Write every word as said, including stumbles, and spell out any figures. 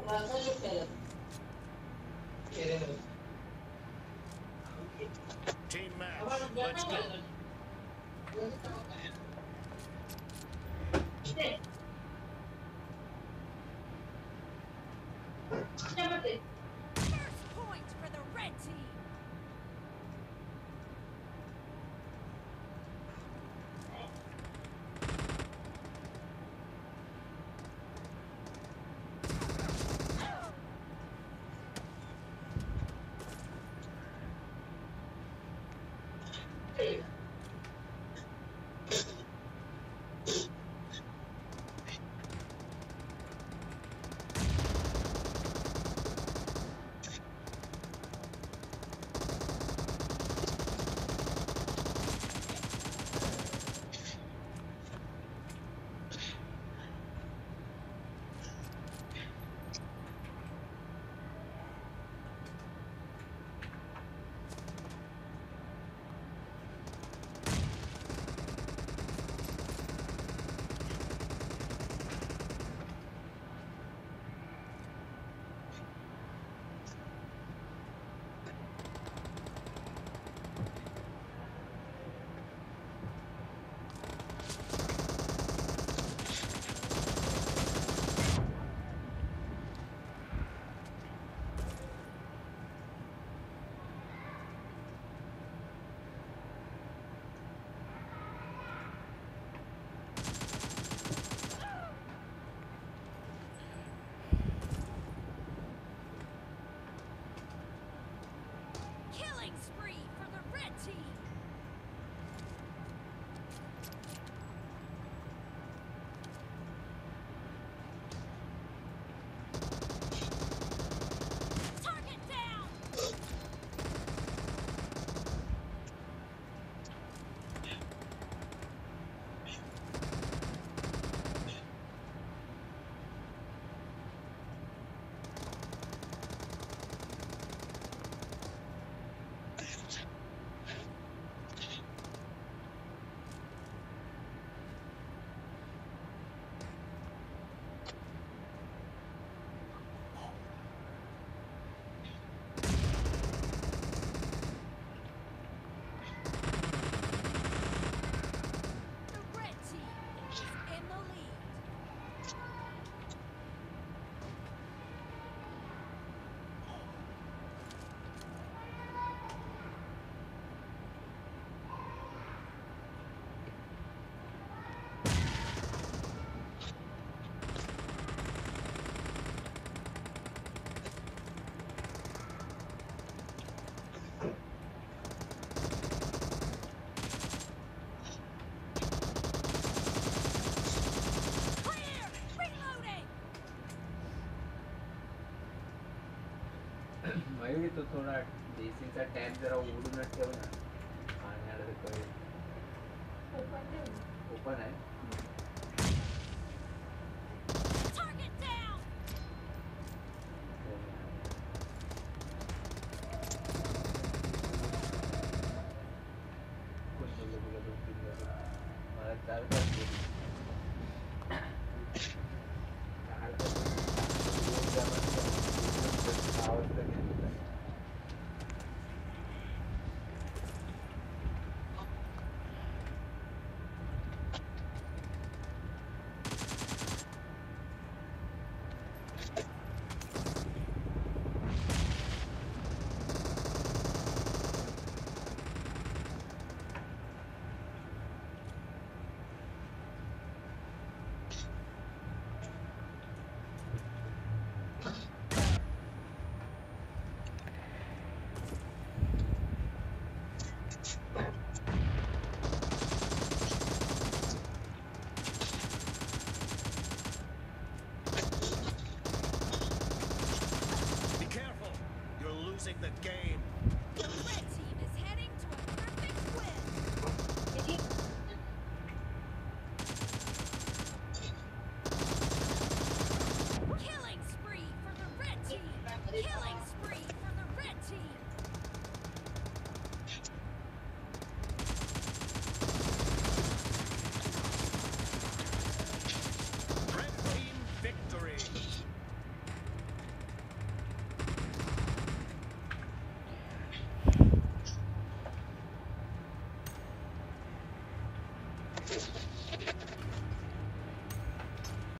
Team match. Let's go. First point for the red team. Killing spree for the red team. Target down. The red team is in the lead. Clear! Reloading! Mayuri तो थोड़ा देसीचा tab जरा उघडूनच ठेव ना पाण्याला कळेल open आहे Target down! कोण बोललो तुला दोन तीन वेळा मला चार तास गेली चार तास दोन जणांचं आवाज तर घेतला Be careful. You're losing the game.